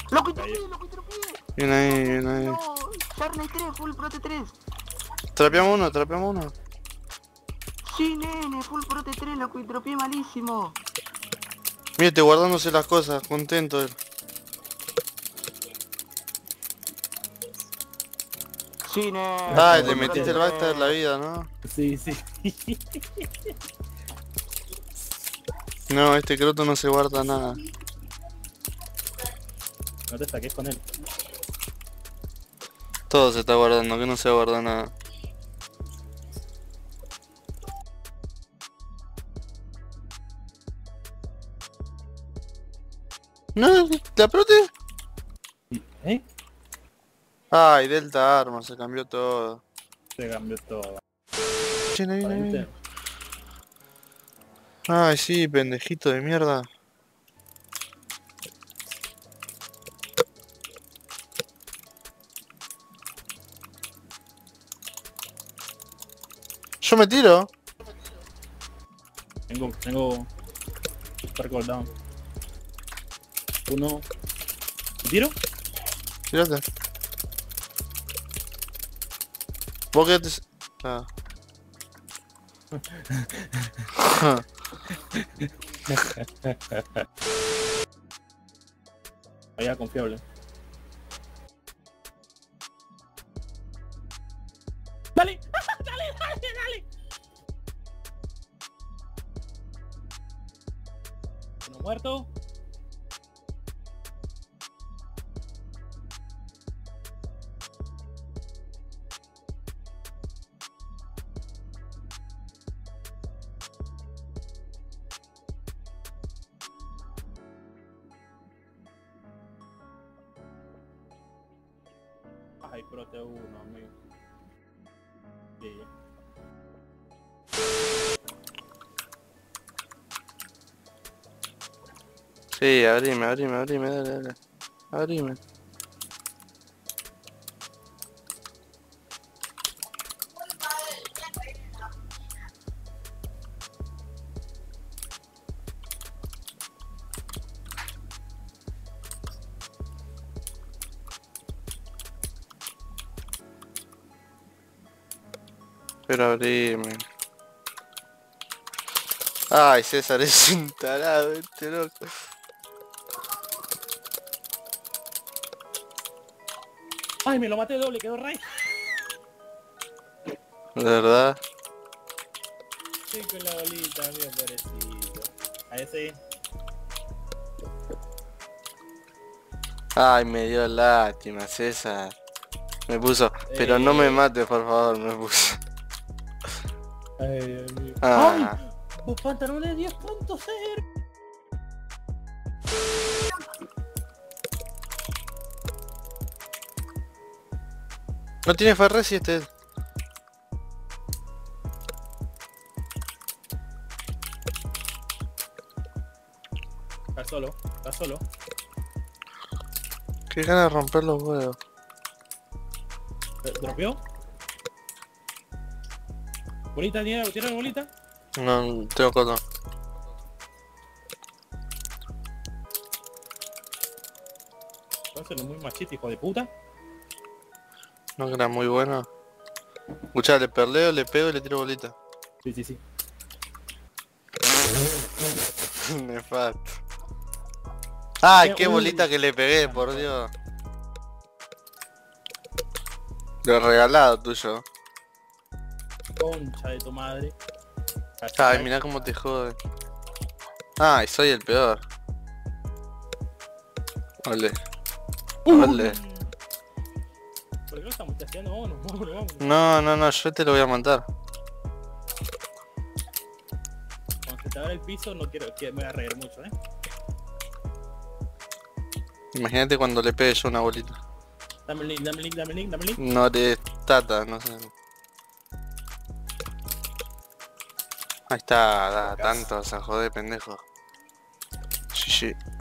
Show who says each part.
Speaker 1: ¡Lo cuitropié! ¡Lo cuitropié!
Speaker 2: Bien ahí, bien ahí.
Speaker 1: No, Charlie 3, full prote 3.
Speaker 2: Trapeamos uno, trapeamos uno.
Speaker 1: Sí, nene, full prote 3, lo cuitropié malísimo.
Speaker 2: Mírate, guardándose las cosas, contento él.
Speaker 1: Sí, nene.
Speaker 2: Ay,
Speaker 1: full
Speaker 2: le
Speaker 1: prote
Speaker 2: metiste el
Speaker 1: 3.
Speaker 2: basta de la vida, ¿no?
Speaker 3: Sí, sí.
Speaker 2: No, este croto no se guarda nada.
Speaker 3: No te saques con él.
Speaker 2: Todo se está guardando, que no se guarda nada. No, ¿la prote?
Speaker 3: ¿Eh?
Speaker 2: Ay, Delta Arma, se cambió todo.
Speaker 3: Se cambió todo.
Speaker 2: Viene, viene, viene.
Speaker 3: ¿Viste?
Speaker 2: Ay, sí, pendejito de mierda. Yo me tiro.
Speaker 3: Tengo Circle down. Uno. ¿Tiro?
Speaker 2: Tírate. Vos que te... Ah.
Speaker 3: Vaya confiable. ¡Dale! ¡Dale, dale, dale! Uno muerto. Ay, prote uno, amigo. Sí.
Speaker 2: Sí, abrime, dale, dale. Abrime. Pero abrime. Ay, César es un tarado, este loco.
Speaker 3: Ay, me lo maté doble, quedó rey.
Speaker 2: De verdad.
Speaker 3: Sí, con la bolita, amigo, pobrecito. A ese.
Speaker 2: Ay, me dio lástima, César. Me puso, pero no me mates, por favor, me puso.
Speaker 3: Ay, Dios mío.
Speaker 2: Ah.
Speaker 3: ¡Ay! ¡Vos pantalones 10.0!
Speaker 2: No tiene Ferrez y este.
Speaker 3: Está solo, está solo.
Speaker 2: Qué ganas de romper los huevos.
Speaker 3: ¿Dropeó? Bolita, tiene bolita.
Speaker 2: No, tengo coto.
Speaker 3: Entonces, muy machito, hijo de puta.
Speaker 2: No que era muy bueno. Escuchá, le perleo, le pego y le tiro bolita.
Speaker 3: Sí, sí, sí.
Speaker 2: Nefasto. Ay, qué bolita que le pegué, por Dios. Lo regalado tuyo.
Speaker 3: Concha de tu madre.
Speaker 2: Ay, mirá cómo te jode. Ay, soy el peor. Ole. Ole.
Speaker 3: ¿Por qué lo estamos haciendo? Vámonos, vámonos, vámonos.
Speaker 2: No, yo te lo voy a matar.
Speaker 3: Cuando se te abra el piso, no quiero que me voy a reír mucho,
Speaker 2: Imagínate cuando le pegue yo una bolita.
Speaker 3: Dame el link, dame el link, dame el link, dame el link.
Speaker 2: No de tata, no sé. Ahí está, da tanto, se jode pendejo. GG.